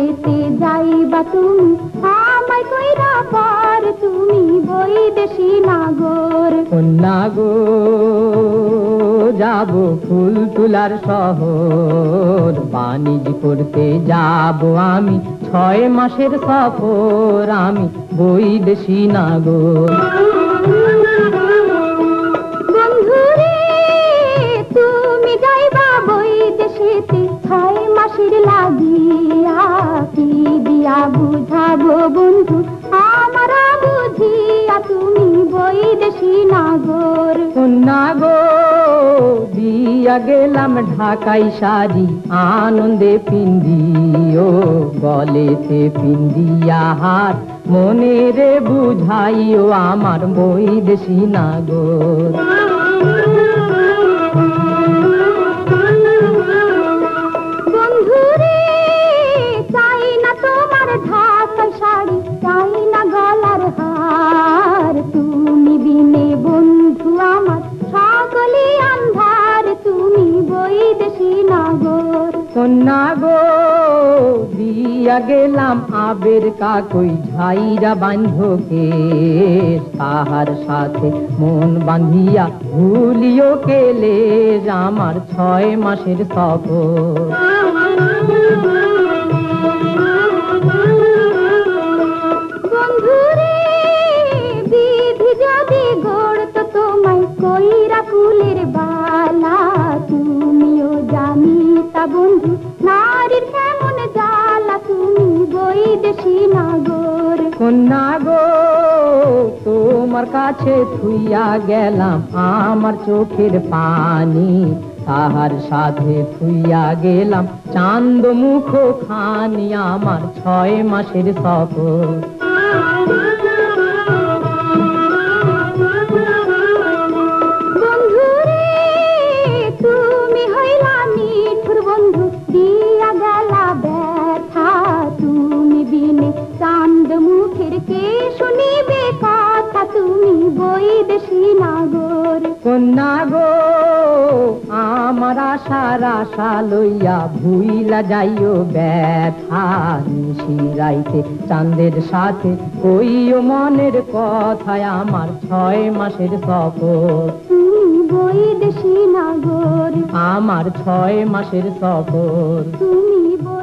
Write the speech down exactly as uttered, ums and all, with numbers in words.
বিদেশেতে যাইবা তুমি আমায় কইরা পর তুমি বৈদেশী নাগর। কন্যা গো যাব ফুল তুলার শহর, বাণিজ্য করতে যাব আমি ছয় মাসের সফর, আমি বৈদেশী নাগর। বন্ধুরে তুমি যাইবা বৈদেশেতে ছয় মাসের লাগিয়া, কি দিয়া বুঝাবো বন্ধু আমারা বুঝিয়া তুমি বৈদেশী নাগর। কন্যা গো দিয়া গেলাম ঢাকাই শাড়ি আনন্দে পিন্দিও, গলেতে পিন্দিয়া হার মনে রে বুঝাইও আমার বৈদেশী নাগর। বন্ধুরে চাই না তোমার ঢাকাই শাড়ি, চাই না গলার হার, তুমি বিনে বন্ধু আমার সকলে আন্ধার, তুমি বৈদেশী নাগর। কন্যা গো দিয়া গেলাম আবের কাকই ঝাইরা বান্ধকে, তাহার সাথে মন বাঁধিয়া ভুলিও কেলে আমার ছয় মাসের সফর। বন্ধুরে বিধি যদি গড়ত তোমায় কইরা ফুলের বালা, তুমিও জানিতা বন্ধু নারীর কেমন জ্বালা, তুমি বৈদেশী নাগর। কন্যা গো তোমার কাছে থুইয়া গেলাম আমার চোখের পানি, তাহার সাথে থুইয়া গেলাম চাঁদ মুখ খানি আমার ছয় মাসের সফর। বন্ধুরে তুমি হইলা মিঠুর বন্ধু দিয়া গেলা ব্যথা, তুমি বিনে চাঁদ মুখের কে শুনিবে কথা, তুমি বৈদেশী নাগর। কন্যা গো আমার আশার আশা লইয়া ভুইলা যাইও ব্যথা, নিশিরাইতে চাঁদের সাথে কইও মনের কথায় আমার ছয় মাসের সফর। তুমি বৈদেশী নাগর, আমার ছয় মাসের সফর। তুমি